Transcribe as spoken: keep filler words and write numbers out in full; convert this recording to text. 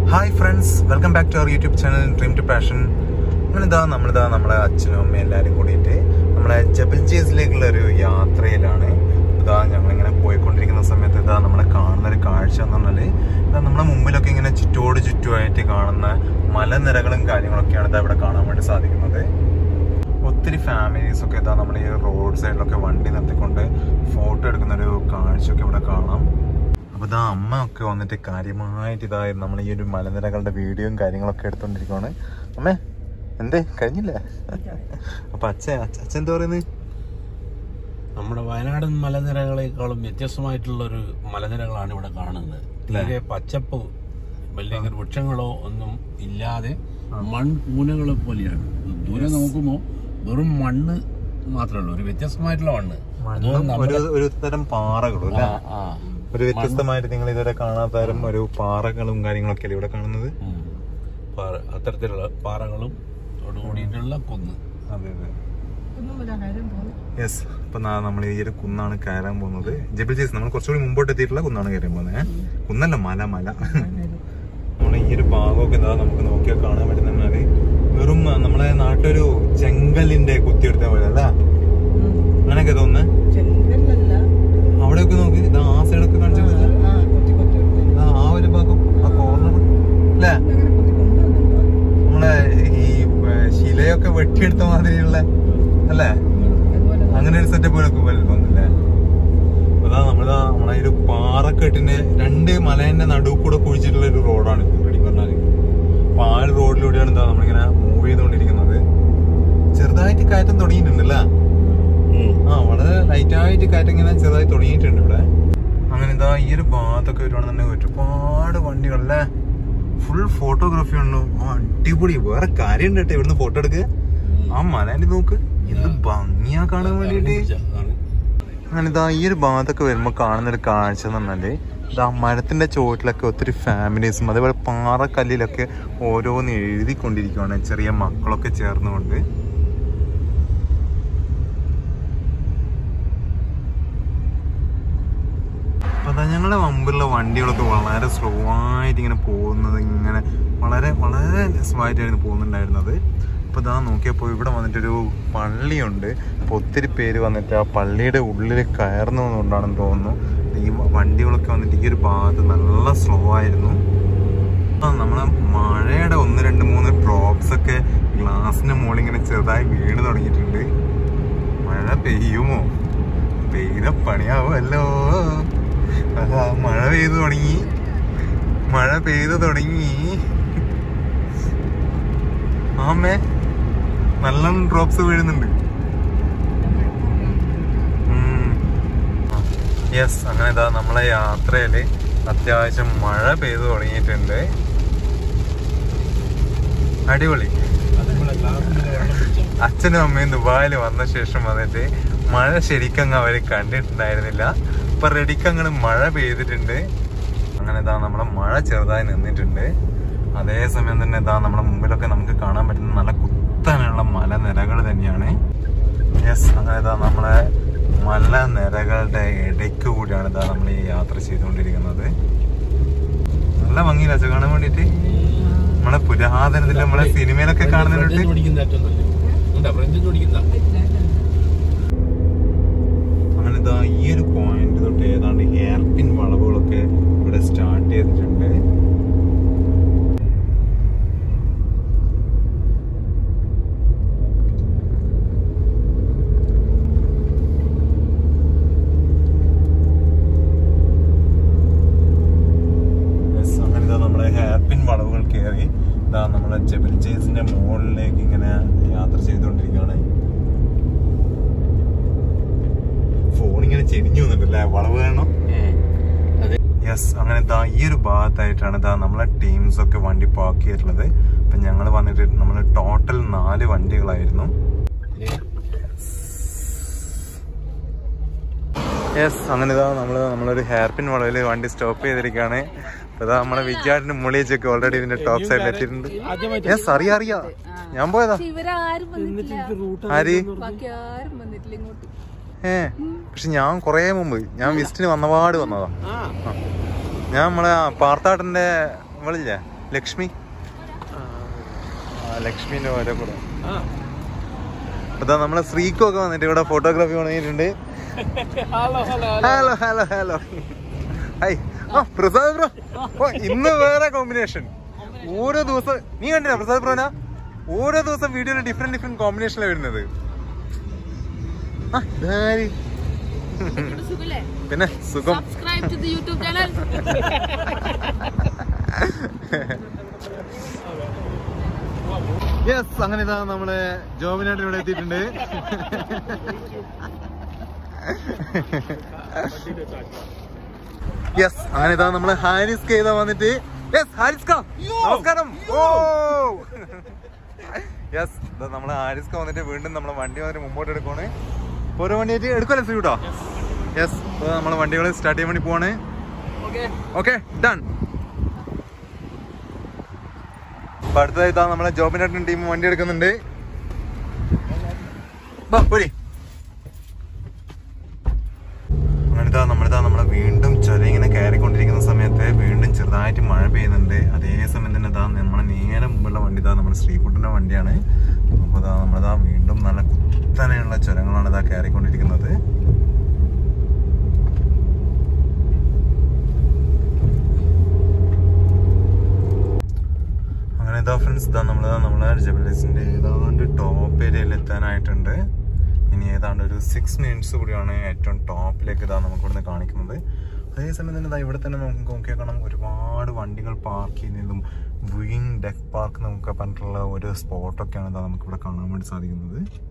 Hi friends, welcome back to our YouTube channel dream to passion. നമ്മളിതാ നമ്മളിതാ നമ്മളെ അച്ഛനും അമ്മയും എല്ലാവരും കൂടിയിട്ട് നമ്മളെ ജബൽ ജേസിലേക്കുള്ള ഒരു യാത്രയിലാണ്. ഇതാ ഞങ്ങളിങ്ങനെ പോയിക്കൊണ്ടിരിക്കുന്ന സമയത്ത് ഇതാ നമ്മളെ കാണുന്ന ഒരു കാഴ്ച എന്ന് പറഞ്ഞാൽ ഇതാ നമ്മളെ മുമ്പിലൊക്കെ ഇങ്ങനെ ചുറ്റോട് ചുറ്റുമായിട്ട് കാണുന്ന മലനിരകളും കാര്യങ്ങളൊക്കെയാണ് ഇതാ ഇവിടെ കാണാൻ വേണ്ടി സാധിക്കുന്നത്. ഒത്തിരി ഫാമിലീസൊക്കെ ഇതാ നമ്മൾ ഈ റോഡ് സൈഡിലൊക്കെ വണ്ടി നിർത്തിക്കൊണ്ട് ഫോട്ടോ എടുക്കുന്ന ഒരു കാഴ്ചയൊക്കെ ഇവിടെ കാണാം. അപ്പൊ ഇതാ അമ്മ ഒക്കെ വന്നിട്ട് കാര്യമായിട്ട് ഇതായിരുന്നു നമ്മൾ ഈ ഒരു മലനിരകളുടെ വീഡിയോയും കാര്യങ്ങളൊക്കെ എടുത്തോണ്ടിരിക്കുവാണ്. അമ്മേ എന്തേ കഴിഞ്ഞില്ല? അപ്പൊ അച്ഛൻ അച്ഛൻ എന്താ പറയുന്നത്? നമ്മുടെ വയനാടൻ മലനിരകളെക്കാളും വ്യത്യസ്തമായിട്ടുള്ള ഒരു മലനിരകളാണ് ഇവിടെ കാണുന്നത്. തീരെ പച്ചപ്പ്, വലിയ വൃക്ഷങ്ങളോ ഒന്നും ഇല്ലാതെ മൺകൂനകളെ പോലെയാണ്. ദൂരെ നോക്കുമ്പോ വെറും മണ്ണ് മാത്രമേ ഉള്ളൂ, ഒരു വ്യത്യസ്തമായിട്ടുള്ള മണ്ണ്, ഒരു തരം പാറകളും ഒരു വ്യത്യസ്തമായിട്ട് നിങ്ങൾ ഇതുവരെ കാണാത്ത തരം ഒരു പാറകളും കാര്യങ്ങളൊക്കെ അല്ലേ ഇവിടെ കാണുന്നത്? അത്തരത്തിലുള്ള പാറകളും കൂടിയിട്ടുള്ള കുന്ന്. അതെ അതെ യെസ്. അപ്പൊ നമ്മൾ ഈ ഒരു കുന്നാണ് കയറാൻ പോകുന്നത്. ജബൽ ജൈസ് നമ്മൾ കുറച്ചുകൂടി മുമ്പോട്ട് എത്തിയിട്ടുള്ള കുന്നാണ് കയറാൻ പോകുന്നത്. കുന്നല്ല, മല മല നമ്മൾ ഈ ഒരു ഭാഗമൊക്കെ എന്താ നമുക്ക് നോക്കിയാൽ കാണാൻ പറ്റുന്ന വെറും നമ്മളെ നാട്ടൊരു ചെങ്കലിന്റെ കുത്തിയെടുത്ത പോലെ അല്ല, അങ്ങനെയൊക്കെ തോന്നുന്നത്. അവിടെയൊക്കെ നോക്കി ഇതാ ആ സൈഡൊക്കെ കാണിച്ചിട്ടില്ല, ആ ഒരു ഭാഗം ആ കോർണർ അല്ലേ, നമ്മളെ ഈ ശിലയൊക്കെ വെട്ടിയെടുത്ത മാതിരിയുള്ള അല്ലേ, അങ്ങനെ ഒരു സെറ്റപ്പ് പോലെ തോന്നില്ലേ? അതാ നമ്മളിതാ നമ്മളെ ഒരു പാറക്കെട്ടിന്റെ രണ്ട് മലേന്റെ നടുവ് കൂടെ കുഴിച്ചിട്ടുള്ള ഒരു റോഡാണ് ഇത് റെഡി പറഞ്ഞാല്. അപ്പൊ ആ ഒരു റോഡിലൂടെയാണ് എന്താ നമ്മളിങ്ങനെ മൂവ് ചെയ്തുകൊണ്ടിരിക്കുന്നത്. ചെറുതായിട്ട് കയറ്റം തുടങ്ങിയിട്ടുണ്ടല്ലേ? ആ വളരെ ലൈറ്റായിട്ട് കയറ്റം ഇങ്ങനെ ചെറുതായി തുടങ്ങിയിട്ടുണ്ട് ഇവിടെ. അങ്ങനെ ഇതാ ഈ ഒരു ഭാഗത്തൊക്കെ വരുവാണെന്നുണ്ടെങ്കിൽ ഒരുപാട് വണ്ടികളല്ലേ, ഫുൾ ഫോട്ടോഗ്രാഫി ഉണ്ട്. അടിപൊളി. വേറെ കാര്യം ഉണ്ട് കേട്ടോ, ഇവിടുന്ന് ഫോട്ടോ എടുക്കുക. ആ മലേന്റെ നോക്ക് എന്ത് ഭംഗിയാ കാണാൻ വേണ്ടിട്ട്. അങ്ങനെ ഇതാ ഈ ഒരു ഭാഗത്തൊക്കെ വരുമ്പോ കാണുന്ന ഒരു കാഴ്ച എന്ന് പറഞ്ഞാല് ഇതാ മരത്തിന്റെ ചോട്ടിലൊക്കെ ഒത്തിരി ഫാമിലീസും അതേപോലെ പാറക്കല്ലിലൊക്കെ ഓരോന്ന് എഴുതിക്കൊണ്ടിരിക്കുവാണ് ചെറിയ മക്കളൊക്കെ ചേർന്നുകൊണ്ട്. അതാ ഞങ്ങളുടെ മുമ്പിലുള്ള വണ്ടികളൊക്കെ വളരെ സ്ലോ ആയിട്ട് ഇങ്ങനെ പോകുന്നത്, ഇങ്ങനെ വളരെ വളരെ സ്ലോ ആയിട്ടായിരുന്നു പോകുന്നുണ്ടായിരുന്നത്. അപ്പോൾ ഇതാ നോക്കിയപ്പോൾ ഇവിടെ വന്നിട്ടൊരു പള്ളിയുണ്ട്. അപ്പോൾ ഒത്തിരി പേര് വന്നിട്ട് ആ പള്ളിയുടെ ഉള്ളിൽ കയറുന്നതുകൊണ്ടാണെന്ന് തോന്നുന്നു ഈ വണ്ടികളൊക്കെ വന്നിട്ട് ഈ ഒരു ഭാഗത്ത് നല്ല സ്ലോ ആയിരുന്നു. ആ നമ്മളെ മഴയുടെ ഒന്ന് രണ്ട് മൂന്ന് ഡ്രോപ്സ് ഒക്കെ ഗ്ലാസിന്റെ മുകളിൽ ഇങ്ങനെ ചെറുതായി വീണ് തുടങ്ങിയിട്ടുണ്ട്. മഴ പെയ്യുമോ? പെയ്ത പണിയാവുമല്ലോ. അതാ മഴ പെയ്തു തുടങ്ങി, മഴ പെയ്തു തുടങ്ങി. ആമേ നല്ല ഡ്രോപ്സ് വീഴുന്നുണ്ട്. യെസ്. അങ്ങനെ ഇതാ നമ്മളെ യാത്രയില് അത്യാവശ്യം മഴ പെയ്തു തുടങ്ങിയിട്ടുണ്ട്. അടിപൊളി. അച്ഛനും അമ്മയും ദുബായിൽ വന്ന ശേഷം വന്നിട്ട് മഴ ശരിക്കും അവര് കണ്ടിട്ടുണ്ടായിരുന്നില്ല. ഇപ്പൊ റെഡിക്കങ്ങനെ മഴ പെയ്തിട്ടുണ്ട്. അങ്ങനെ ഇതാ നമ്മളെ മഴ ചെറുതായി നിന്നിട്ടുണ്ട്. അതേസമയം തന്നെ ഇതാ നമ്മുടെ മുമ്പിലൊക്കെ നമുക്ക് കാണാൻ പറ്റുന്ന നല്ല കുത്തനെയുള്ള മലനിരകൾ തന്നെയാണ്. യെസ്. അങ്ങനെ ഇതാ നമ്മളെ മലനിരകളുടെ ഇടയ്ക്ക് കൂടിയാണ് ഇതാ നമ്മൾ ഈ യാത്ര ചെയ്തുകൊണ്ടിരിക്കുന്നത്. നല്ല ഭംഗിയില്ല അച്ഛൻ കാണാൻ വേണ്ടിട്ട്. നമ്മളെ പുരാതനത്തിൽ നമ്മളെ സിനിമയിലൊക്കെ കാണുന്നുണ്ട്. അങ്ങനെ ഇതാ ഈ ഒരു പോയിന്റ് തൊട്ട് ഏതാണ്ട് ഹെയർ പിൻ വളവുകളൊക്കെ ഇവിടെ സ്റ്റാർട്ട് ചെയ്തിട്ടുണ്ട്. അങ്ങനെ ഇതാ നമ്മളെ ഹെയർ പിൻ വളവുകൾ കയറി ഇതാ നമ്മളെ ജബൽ ജൈസിന്റെ മുകളിലേക്ക് ഇങ്ങനെ യാത്ര ചെയ്തുകൊണ്ടിരിക്കുകയാണ്. ഫോണിങ്ങനെ ചെരിഞ്ഞു വന്നിട്ടല്ലേ വളവ് കാണണം. യെസ്. അങ്ങനെ ഇതാ ഈ ഒരു ഭാഗത്തായിട്ടാണ് ഇതാ നമ്മളെ ടീംസ് ഒക്കെ വണ്ടി പാർക്ക് ചെയ്തിട്ടുള്ളത്. അപ്പൊ ഞങ്ങൾ വന്നിട്ട് നമ്മള് ടോട്ടൽ നാല് വണ്ടികളായിരുന്നു. യെസ്. അങ്ങനെ ഇതാ നമ്മള് നമ്മളൊരു ഹെയർ പിൻ വളവില് വണ്ടി സ്റ്റോപ്പ് ചെയ്തിരിക്കുകയാണ്. അതാ നമ്മളെ വിജയാട്ടിന്റെ മുളിയൊക്കെ ഓൾറെഡി ഇതിന്റെ ടോപ്പ് സൈഡിൽ എത്തിയിട്ടുണ്ട്. യെസ്. അറിയാം അറിയാം, ഞാൻ പോയതാ. ആര്? ഏ പക്ഷെ ഞാൻ കൊറേ മുമ്പ് ഞാൻ വിസിറ്റിന് വന്നപാട് വന്നതാ. ഞാൻ നമ്മളെ പാർത്താട്ടന്റെ ഇവളില്ലേ ലക്ഷ്മി ലക്ഷ്മിന്റെ ഓരോ കൂടെ അതാ നമ്മളെ ശ്രീക്കൊക്കെ വന്നിട്ട് ഇവിടെ ഫോട്ടോഗ്രാഫി തുടങ്ങിയിട്ടുണ്ട്. ഹലോ ഹലോ ഹലോ ഹൈ ആ പ്രസാദ് ബ്രോ. ഓ ഇന്ന് വേറെ കോമ്പിനേഷൻ. ഓരോ ദിവസം നീ കണ്ടില്ല പ്രസാദ് ബ്രോനാ? ഓരോ ദിവസം വീഡിയോയിൽ ഡിഫറെന്റ് ഡിഫറെന്റ് കോമ്പിനേഷനിലാണ് വരുന്നത്. പിന്നെ സുഖം. യെസ് അങ്ങനെ ഇതാ നമ്മള് ജോബിനായിട്ട് ഇവിടെ എത്തിയിട്ടുണ്ട്. യെസ് അങ്ങനെ ഇതാ നമ്മള് ഹാരിസ്ക ഇതാ വന്നിട്ട്. യെസ് ഹാരിസ്ക നമസ്കാരം. ഓ യെസ് ഇതാ നമ്മള് ഹാരിസ്ക വന്നിട്ട് വീണ്ടും നമ്മളെ വണ്ടി വന്നിട്ട് മുമ്പോട്ട് എടുക്കുവാണ്. ഓരോ വണ്ടിയായിട്ട് എടുക്കുമല്ലോ ശ്രീ കേട്ടോ. യെസ് നമ്മളെ വണ്ടികൾ സ്റ്റാർട്ട് ചെയ്യാൻ വേണ്ടി പോവാണ്. Okay done. അപ്പൊ അടുത്തതായി ഇതാ നമ്മളെ ജോബിനായിട്ടും ടീം വണ്ടി എടുക്കുന്നുണ്ട്. അങ്ങനെതാ നമ്മളിതാ നമ്മളെ വീണ്ടും ചുരം ഇങ്ങനെ കയറിക്കൊണ്ടിരിക്കുന്ന സമയത്ത് വീണ്ടും ചെറുതായിട്ട് മഴ പെയ്യുന്നുണ്ട്. അതേ സമയം തന്നെ ഇതാ നമ്മളെ നേരെ മുമ്പുള്ള വണ്ടി ഇതാ നമ്മുടെ ശ്രീകുട്ടന്റെ വണ്ടിയാണ്. അപ്പൊ ഇതാ നമ്മളിതാ വീണ്ടും നല്ല കുത്തനെയുള്ള ചുരങ്ങളാണ് ഇതാ കയറിക്കൊണ്ടിരിക്കുന്നത്. അങ്ങനെ ഇതാ ഫ്രണ്ട്സ് ഇതാ നമ്മളിതാ നമ്മളെ ജബൽ ജൈസിന്റെ ഏതാണ്ട് ടോപ്പ് ഏരിയയിൽ എത്താനായിട്ടുണ്ട്. ഇനി ഏതാണ്ട് ഒരു സിക്സ് മിനിറ്റ്സ് കൂടിയാണ് ഏറ്റവും ടോപ്പിലേക്ക് ഇതാ നമുക്ക് ഇവിടുന്ന് കാണിക്കുന്നത്. അതേസമയം തന്നെ ഇതാ ഇവിടെ തന്നെ നമുക്ക് നോക്കിയാൽ കാണാം ഒരുപാട് വണ്ടികൾ പാർക്ക് ചെയ്യുന്നതും വിങ് ഡെക്ക് പാർക്ക് നമുക്ക് പറഞ്ഞിട്ടുള്ള ഒരു സ്പോട്ടൊക്കെയാണ് ഇതാ നമുക്കിവിടെ കാണാൻ വേണ്ടി സാധിക്കുന്നത്.